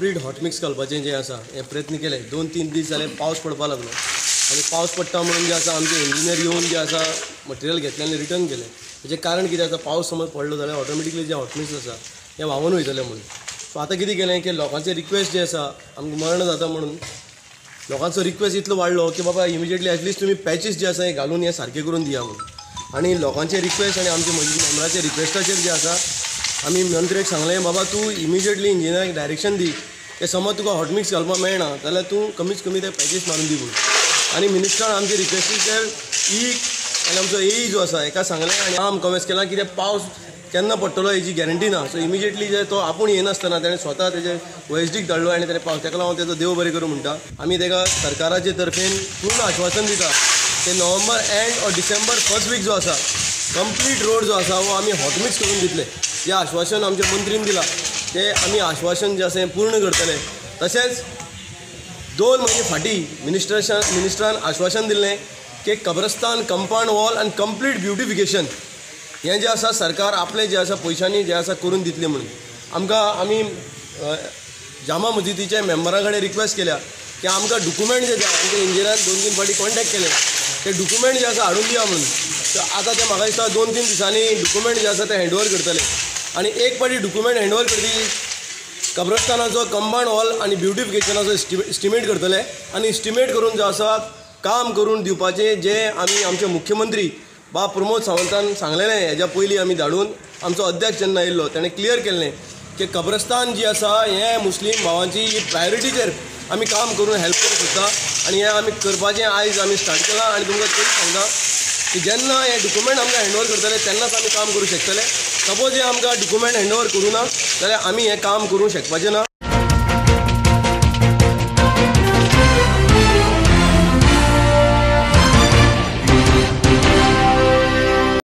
Complete hot mix घालपाचें जें आसा हे प्रयत्न केले 2-3 दीस जाले पावस पडपाक लागलो आनी पावस पडटा म्हणून जे आसा आमचे इंजिनियर येवन जे आसा मटेरियल घेतलें आनी रिटर्न केलें. हेजें कारण कितें आसा पावस समज पडलो जाल्यार ऑटोमॅटिकली जे हॉट मिक्स आसा हें व्हांवून वयतलें म्हणून. सो आतां कितें केलें की लोकांचे रिक्वेस्ट जे आसा आमकां मरण जाता म्हणून लोकांचो रिक्वेस्ट इतलो वाडलो की बाबा इमिजिएटली एटलिस्ट तुमी पॅचीस जे आसा हे घालून हे सारके करून दिया म्हणून. आनी लोकांचे रिक्वेस्ट आनी आमचे मेंबराचे रिक्वेस्टाचेर जे आसा आमी मंत्र्याक सांगलें बाबा तूं इमिजिएटली इंजिनियराक डायरेक्शन दी की समज तुका हॉट मिक्स घालपाक मेळना जाल्यार तूं कमीत कमी ते पॅचीस मारून दी म्हणून. आनी मिनिस्टरान आमचे रिक्वेस्टीचेर आनी आमचो एई जो आसा हेका सांगलें आनी काम कमेस केलां की ते पावस केन्ना पडटलो हेजी गॅरंटी ना. सो इमिजिएटली जे तो आपूण येनासतना ताणें स्वता तेजे OSDक धाडलो आनी ताणें पावस तेका लागून तेजो देव बरें करूं म्हणटा. आमी तेका सरकाराचे तर्फेन पूर्ण आश्वासन दिता की November and or December first week जो आसा कंप्लीट रोड जो आसा हो आमी हॉट मिक्स करून दितले. जें आश्वासन आमच्या मंत्रीन दिलां तें आमी आश्वासन जें आसा हें पूर्ण करतले. तशेंच 2 म्हयने फाटीं मिनिस्टरान आश्वासन दिल्लें की कब्रस्तान कंपाउंड वॉल आनी कंप्लीट ब्युटिफिकेशन हें जें आसा सरकार आपलें जें आसा पयशांनी जें आसा करून दितलें म्हणून. आमी जामा मस्जिदीच्या मेंबरा कडेन रिक्वेस्ट केल्या की आमकां डॉक्युमेंट जे आसा आमच्या इंजिनियरान 2-3 फावटी कॉन्टॅक्ट केले ते डॉक्युमेंट जे आसा हाडून दिया म्हणून. आतां ते म्हाका दिसता 2-3 दिसांनी डॉक्युमेंट जे आसा ते हँडओवर करतले आनी एक फावटी डॉक्युमेंट हँडओवर करतली कब्रस्तानाचो कंपाउंड वॉल आनी ब्युटिफिकेशनाचो एस्टिमेट करतले आनी एस्टिमेट करून जो आसा काम करून दिवपाचें जें आमी आमचे मुख्यमंत्री बा प्रमोद सावंतान सांगलेलें हेज्या पयलीं आमी धाडून आमचो अध्यक्ष जेन्ना येयल्लो ताणें क्लियर केल्लें की कब्रस्तान जी आसा हें मुस्लीम भावांची ही प्रायोरिटीचेर आमी काम करून हेल्प करूंक सोदता आनी हें आमी करपाचें आयज आमी स्टार्ट केलां आनी तुमकां तरी सांगता की जेन्ना हे डॉक्युमेंट आमकां हँडओवर करतले तेन्नाच आमी काम करूंक शकतले. सपोज हे आमकां डॉक्युमेंट हँडओवर करूं ना जाल्यार आमी हें काम करूंक शकपाचें ना.